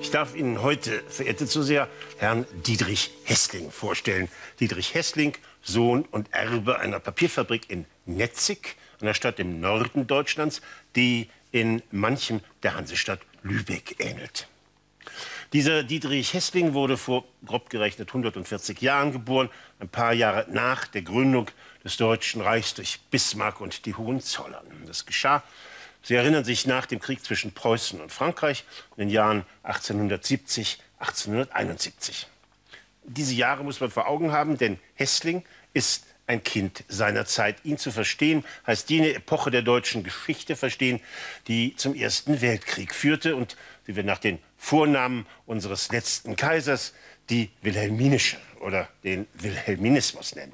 Ich darf Ihnen heute, verehrte Zuseher, Herrn Dietrich Hässling vorstellen. Dietrich Hässling, Sohn und Erbe einer Papierfabrik in Netzig, einer Stadt im Norden Deutschlands, die in manchem der Hansestadt Lübeck ähnelt. Dieser Dietrich Hässling wurde vor grob gerechnet 140 Jahren geboren, ein paar Jahre nach der Gründung des Deutschen Reichs durch Bismarck und die Hohenzollern. Das geschah, Sie erinnern sich, nach dem Krieg zwischen Preußen und Frankreich in den Jahren 1870, 1871. Diese Jahre muss man vor Augen haben, denn Hässling ist ein Kind seiner Zeit. Ihn zu verstehen, heißt jene Epoche der deutschen Geschichte verstehen, die zum Ersten Weltkrieg führte und die wir nach den Vornamen unseres letzten Kaisers die wilhelminische oder den Wilhelminismus nennen.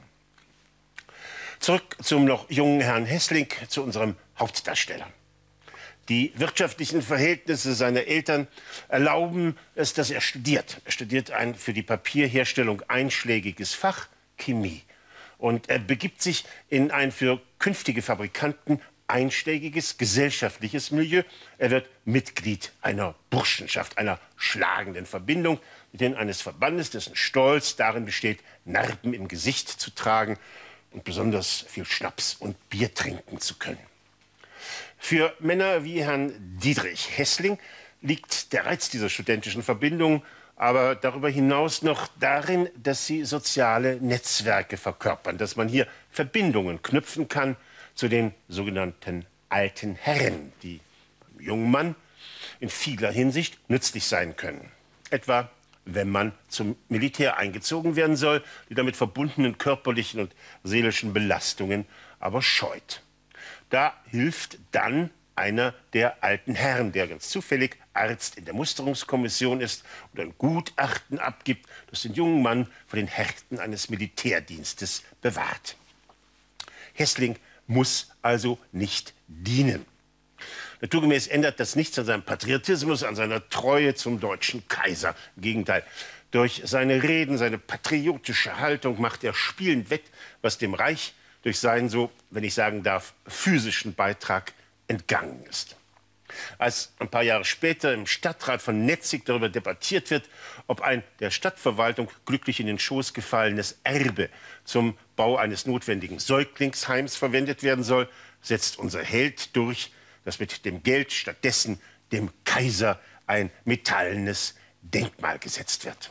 Zurück zum noch jungen Herrn Hässling, zu unserem Hauptdarsteller. Die wirtschaftlichen Verhältnisse seiner Eltern erlauben es, dass er studiert. Er studiert ein für die Papierherstellung einschlägiges Fach, Chemie. Und er begibt sich in ein für künftige Fabrikanten einschlägiges gesellschaftliches Milieu. Er wird Mitglied einer Burschenschaft, einer schlagenden Verbindung, mit denen eines Verbandes, dessen Stolz darin besteht, Narben im Gesicht zu tragen und besonders viel Schnaps und Bier trinken zu können. Für Männer wie Herrn Dietrich Hässling liegt der Reiz dieser studentischen Verbindung aber darüber hinaus noch darin, dass sie soziale Netzwerke verkörpern, dass man hier Verbindungen knüpfen kann zu den sogenannten alten Herren, die einem jungen Mann in vieler Hinsicht nützlich sein können. Etwa, wenn man zum Militär eingezogen werden soll, die damit verbundenen körperlichen und seelischen Belastungen aber scheut. Da hilft dann einer der alten Herren, der ganz zufällig Arzt in der Musterungskommission ist und ein Gutachten abgibt, das den jungen Mann vor den Härten eines Militärdienstes bewahrt. Hässling muss also nicht dienen. Naturgemäß ändert das nichts an seinem Patriotismus, an seiner Treue zum deutschen Kaiser. Im Gegenteil, durch seine Reden, seine patriotische Haltung macht er spielend wett, was dem Reich durch seinen, so, wenn ich sagen darf, physischen Beitrag entgangen ist. Als ein paar Jahre später im Stadtrat von Netzig darüber debattiert wird, ob ein der Stadtverwaltung glücklich in den Schoß gefallenes Erbe zum Bau eines notwendigen Säuglingsheims verwendet werden soll, setzt unser Held durch, dass mit dem Geld stattdessen dem Kaiser ein metallenes Denkmal gesetzt wird.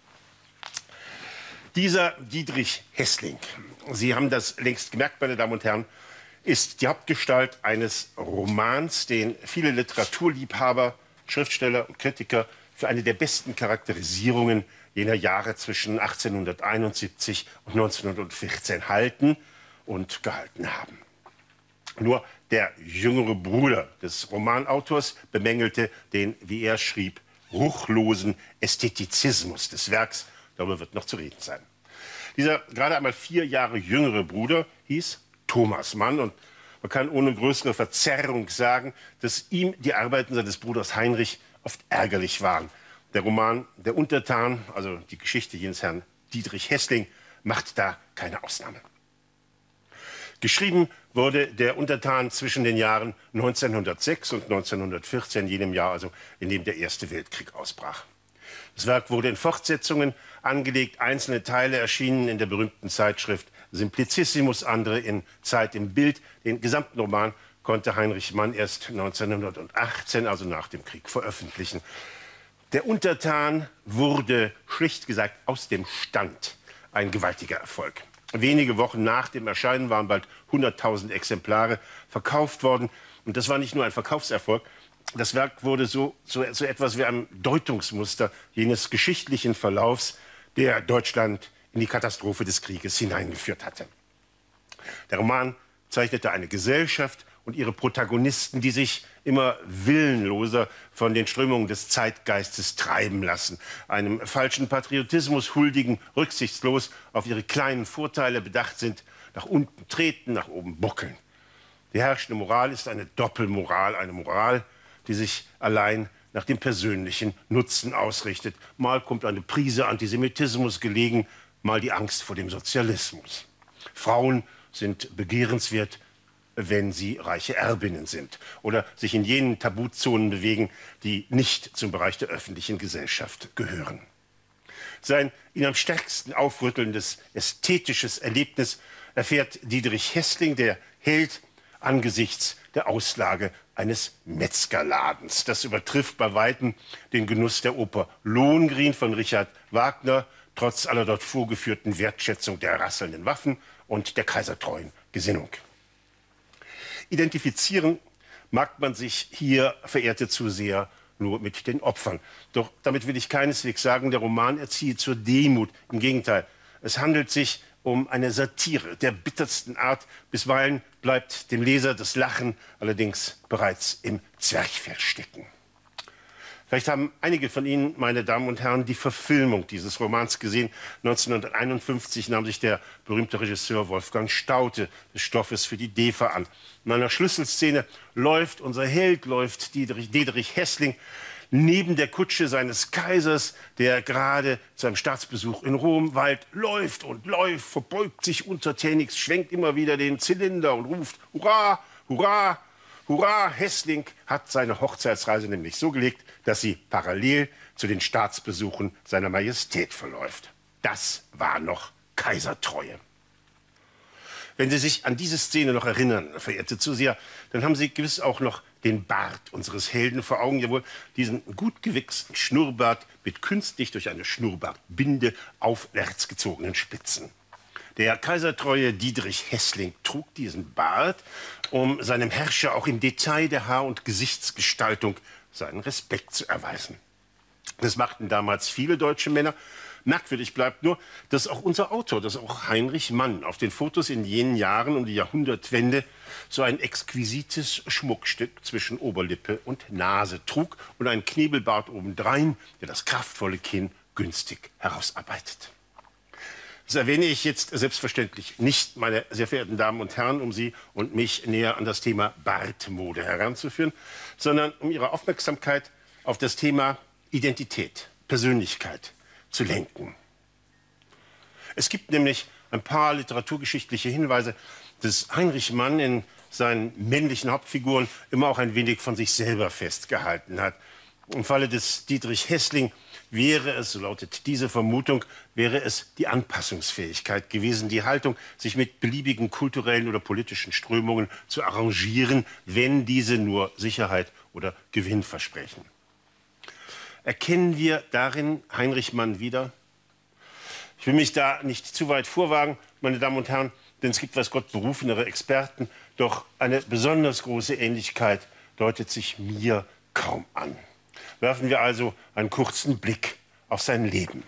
Dieser Dietrich Hässling, Sie haben das längst gemerkt, meine Damen und Herren, ist die Hauptgestalt eines Romans, den viele Literaturliebhaber, Schriftsteller und Kritiker für eine der besten Charakterisierungen jener Jahre zwischen 1871 und 1914 halten und gehalten haben. Nur der jüngere Bruder des Romanautors bemängelte den, wie er schrieb, ruchlosen Ästhetizismus des Werks. Darüber wird noch zu reden sein. Dieser gerade einmal 4 Jahre jüngere Bruder hieß Thomas Mann und man kann ohne größere Verzerrung sagen, dass ihm die Arbeiten seines Bruders Heinrich oft ärgerlich waren. Der Roman Der Untertan, also die Geschichte jenes Herrn Dietrich Hässling, macht da keine Ausnahme. Geschrieben wurde Der Untertan zwischen den Jahren 1906 und 1914, jenem Jahr also, in dem der Erste Weltkrieg ausbrach. Das Werk wurde in Fortsetzungen angelegt, einzelne Teile erschienen in der berühmten Zeitschrift Simplicissimus, andere in Zeit im Bild. Den gesamten Roman konnte Heinrich Mann erst 1918, also nach dem Krieg, veröffentlichen. Der Untertan wurde schlicht gesagt aus dem Stand ein gewaltiger Erfolg. Wenige Wochen nach dem Erscheinen waren bald 100.000 Exemplare verkauft worden. Und das war nicht nur ein Verkaufserfolg. Das Werk wurde so etwas wie ein Deutungsmuster jenes geschichtlichen Verlaufs, der Deutschland in die Katastrophe des Krieges hineingeführt hatte. Der Roman zeichnete eine Gesellschaft und ihre Protagonisten, die sich immer willenloser von den Strömungen des Zeitgeistes treiben lassen, einem falschen Patriotismus huldigen, rücksichtslos auf ihre kleinen Vorteile bedacht sind, nach unten treten, nach oben buckeln. Die herrschende Moral ist eine Doppelmoral, eine Moral, die sich allein nach dem persönlichen Nutzen ausrichtet. Mal kommt eine Prise Antisemitismus gelegen, mal die Angst vor dem Sozialismus. Frauen sind begehrenswert, wenn sie reiche Erbinnen sind oder sich in jenen Tabuzonen bewegen, die nicht zum Bereich der öffentlichen Gesellschaft gehören. Sein ihn am stärksten aufrüttelndes ästhetisches Erlebnis erfährt Dietrich Hässling, der Held, angesichts der Auslage eines Metzgerladens. Das übertrifft bei weitem den Genuss der Oper Lohengrin von Richard Wagner, trotz aller dort vorgeführten Wertschätzung der rasselnden Waffen und der kaisertreuen Gesinnung. Identifizieren mag man sich hier, verehrte Zuseher, nur mit den Opfern. Doch damit will ich keineswegs sagen, der Roman erziehe zur Demut. Im Gegenteil, es handelt sich um eine Satire der bittersten Art. Bisweilen bleibt dem Leser das Lachen allerdings bereits im Zwerchfell stecken. Vielleicht haben einige von Ihnen, meine Damen und Herren, die Verfilmung dieses Romans gesehen. 1951 nahm sich der berühmte Regisseur Wolfgang Staudte des Stoffes für die DEFA an. In einer Schlüsselszene läuft unser Held, Dietrich Hässling, neben der Kutsche seines Kaisers, der gerade zu einem Staatsbesuch in Rom weilt, läuft und läuft, verbeugt sich untertänigst, schwenkt immer wieder den Zylinder und ruft Hurra, Hurra, Hurra! Hässling hat seine Hochzeitsreise nämlich so gelegt, dass sie parallel zu den Staatsbesuchen seiner Majestät verläuft. Das war noch Kaisertreue. Wenn Sie sich an diese Szene noch erinnern, verehrte Zuseher, dann haben Sie gewiss auch noch den Bart unseres Helden vor Augen, jawohl, diesen gut gewichsten Schnurrbart mit künstlich durch eine Schnurrbartbinde aufwärts gezogenen Spitzen. Der kaisertreue Dietrich Hässling trug diesen Bart, um seinem Herrscher auch im Detail der Haar- und Gesichtsgestaltung seinen Respekt zu erweisen. Das machten damals viele deutsche Männer. Merkwürdig bleibt nur, dass auch unser Autor, dass auch Heinrich Mann auf den Fotos in jenen Jahren um die Jahrhundertwende so ein exquisites Schmuckstück zwischen Oberlippe und Nase trug und einen Knebelbart obendrein, der das kraftvolle Kinn günstig herausarbeitet. Das erwähne ich jetzt selbstverständlich nicht, meine sehr verehrten Damen und Herren, um Sie und mich näher an das Thema Bartmode heranzuführen, sondern um Ihre Aufmerksamkeit auf das Thema Identität, Persönlichkeit zu lenken. Es gibt nämlich ein paar literaturgeschichtliche Hinweise, dass Heinrich Mann in seinen männlichen Hauptfiguren immer auch ein wenig von sich selber festgehalten hat. Im Falle des Dietrich Hässling wäre es, so lautet diese Vermutung, wäre es die Anpassungsfähigkeit gewesen, die Haltung, sich mit beliebigen kulturellen oder politischen Strömungen zu arrangieren, wenn diese nur Sicherheit oder Gewinn versprechen. Erkennen wir darin Heinrich Mann wieder? Ich will mich da nicht zu weit vorwagen, meine Damen und Herren, denn es gibt, weiß Gott, berufenere Experten, doch eine besonders große Ähnlichkeit deutet sich mir kaum an. Werfen wir also einen kurzen Blick auf sein Leben.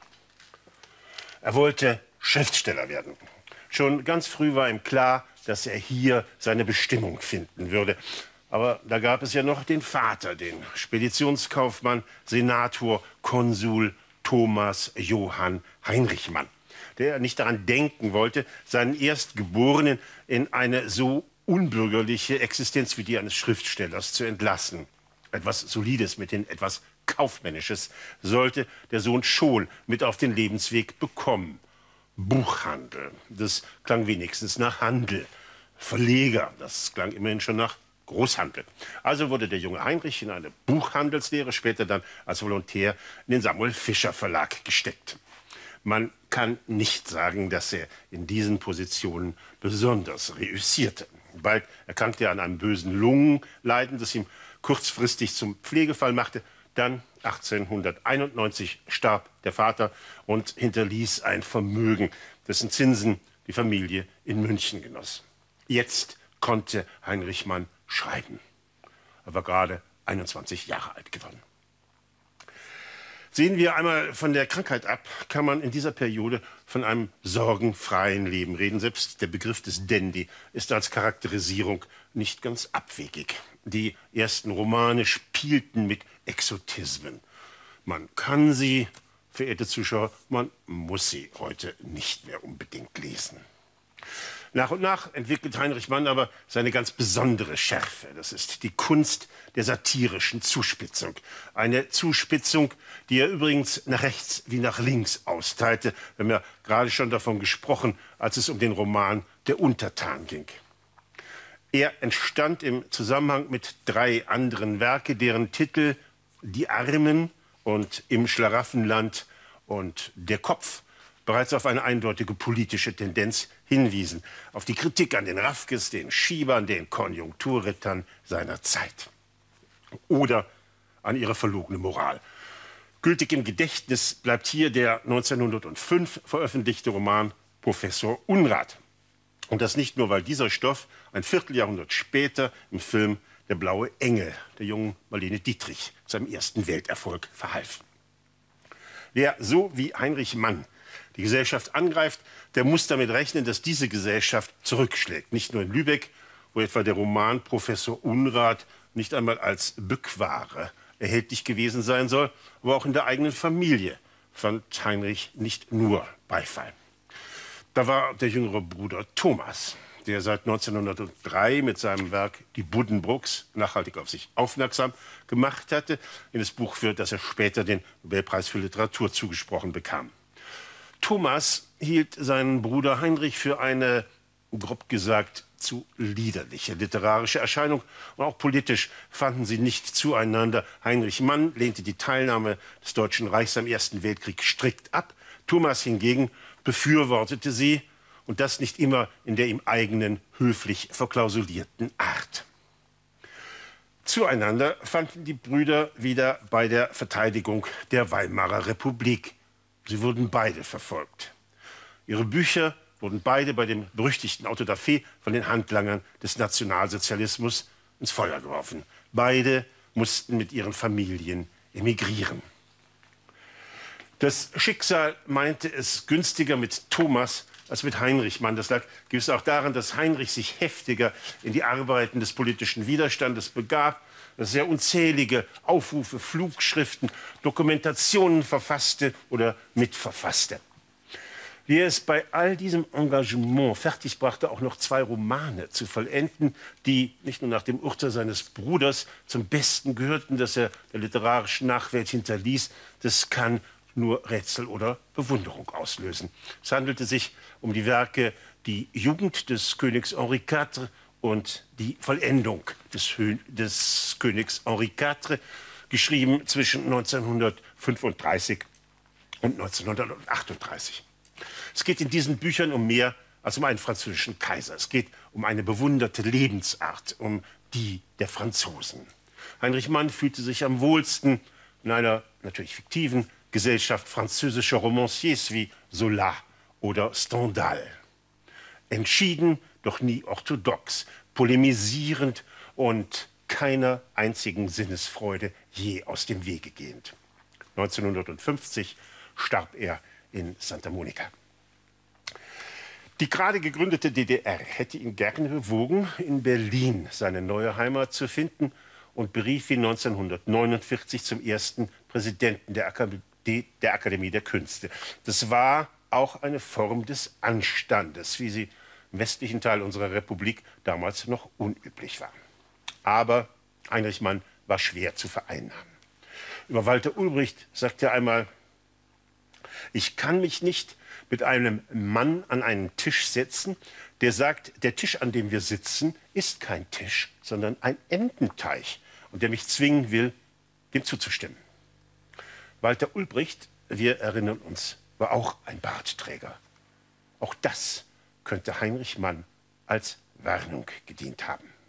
Er wollte Schriftsteller werden. Schon ganz früh war ihm klar, dass er hier seine Bestimmung finden würde. Aber da gab es ja noch den Vater, den Speditionskaufmann, Senator, Konsul Thomas Johann Heinrich Mann, der nicht daran denken wollte, seinen Erstgeborenen in eine so unbürgerliche Existenz wie die eines Schriftstellers zu entlassen. Etwas Solides mit den etwas Kaufmännisches sollte der Sohn schon mit auf den Lebensweg bekommen. Buchhandel, das klang wenigstens nach Handel. Verleger, das klang immerhin schon nach Großhandel. Also wurde der junge Heinrich in eine Buchhandelslehre, später dann als Volontär in den Samuel Fischer Verlag gesteckt. Man kann nicht sagen, dass er in diesen Positionen besonders reüssierte. Bald erkrankte er an einem bösen Lungenleiden, das ihm kurzfristig zum Pflegefall machte. Dann 1891 starb der Vater und hinterließ ein Vermögen, dessen Zinsen die Familie in München genoss. Jetzt konnte Heinrich Mann schreiben. Er war gerade 21 Jahre alt geworden. Sehen wir einmal von der Krankheit ab, kann man in dieser Periode von einem sorgenfreien Leben reden. Selbst der Begriff des Dandy ist als Charakterisierung nicht ganz abwegig. Die ersten Romane spielten mit Exotismen. Man kann sie, verehrte Zuschauer, man muss sie heute nicht mehr unbedingt lesen. Nach und nach entwickelt Heinrich Mann aber seine ganz besondere Schärfe. Das ist die Kunst der satirischen Zuspitzung. Eine Zuspitzung, die er übrigens nach rechts wie nach links austeilte. Wir haben ja gerade schon davon gesprochen, als es um den Roman Der Untertan ging. Er entstand im Zusammenhang mit 3 anderen Werken, deren Titel Die Armen und Im Schlaraffenland und Der Kopf bereits auf eine eindeutige politische Tendenz hinwiesen, auf die Kritik an den Raffkes, den Schiebern, den Konjunkturrittern seiner Zeit oder an ihre verlogene Moral. Gültig im Gedächtnis bleibt hier der 1905 veröffentlichte Roman Professor Unrat. Und das nicht nur, weil dieser Stoff ein Vierteljahrhundert später im Film Der blaue Engel der jungen Marlene Dietrich zu einem ersten Welterfolg verhalf. Wer so wie Heinrich Mann die Gesellschaft angreift, der muss damit rechnen, dass diese Gesellschaft zurückschlägt. Nicht nur in Lübeck, wo etwa der Roman Professor Unrat nicht einmal als Bückware erhältlich gewesen sein soll, aber auch in der eigenen Familie fand Heinrich nicht nur Beifall. Da war der jüngere Bruder Thomas, der seit 1903 mit seinem Werk Die Buddenbrooks nachhaltig auf sich aufmerksam gemacht hatte, in das Buch führt, das er später den Nobelpreis für Literatur zugesprochen bekam. Thomas hielt seinen Bruder Heinrich für eine, grob gesagt, zu liederliche literarische Erscheinung. Und auch politisch fanden sie nicht zueinander. Heinrich Mann lehnte die Teilnahme des Deutschen Reichs am Ersten Weltkrieg strikt ab. Thomas hingegen befürwortete sie, und das nicht immer in der ihm eigenen, höflich verklausulierten Art. Zueinander fanden die Brüder wieder bei der Verteidigung der Weimarer Republik. Sie wurden beide verfolgt. Ihre Bücher wurden beide bei dem berüchtigten Auto da Fe von den Handlangern des Nationalsozialismus ins Feuer geworfen. Beide mussten mit ihren Familien emigrieren. Das Schicksal meinte es günstiger mit Thomas als mit Heinrich Mann. Das lag gewiss auch daran, dass Heinrich sich heftiger in die Arbeiten des politischen Widerstandes begab, dass er unzählige Aufrufe, Flugschriften, Dokumentationen verfasste oder mitverfasste. Wie er es bei all diesem Engagement fertigbrachte, auch noch 2 Romane zu vollenden, die nicht nur nach dem Urteil seines Bruders zum Besten gehörten, das er der literarischen Nachwelt hinterließ, das kann nur Rätsel oder Bewunderung auslösen. Es handelte sich um die Werke Die Jugend des Königs Henri IV und Die Vollendung des Königs Henri IV, geschrieben zwischen 1935 und 1938. Es geht in diesen Büchern um mehr als um einen französischen Kaiser. Es geht um eine bewunderte Lebensart, um die der Franzosen. Heinrich Mann fühlte sich am wohlsten in einer natürlich fiktiven Gesellschaft französischer Romanciers wie Zola oder Stendhal. Entschieden, doch nie orthodox, polemisierend und keiner einzigen Sinnesfreude je aus dem Wege gehend. 1950 starb er in Santa Monica. Die gerade gegründete DDR hätte ihn gerne bewogen, in Berlin seine neue Heimat zu finden, und berief ihn 1949 zum ersten Präsidenten der Akademie der Künste. Das war auch eine Form des Anstandes, wie sie im westlichen Teil unserer Republik damals noch unüblich war. Aber Heinrich Mann war schwer zu vereinnahmen. Über Walter Ulbricht sagte er einmal: Ich kann mich nicht mit einem Mann an einen Tisch setzen, der sagt, der Tisch, an dem wir sitzen, ist kein Tisch, sondern ein Ententeich, und der mich zwingen will, dem zuzustimmen. Walter Ulbricht, wir erinnern uns, war auch ein Bartträger. Auch das könnte Heinrich Mann als Warnung gedient haben.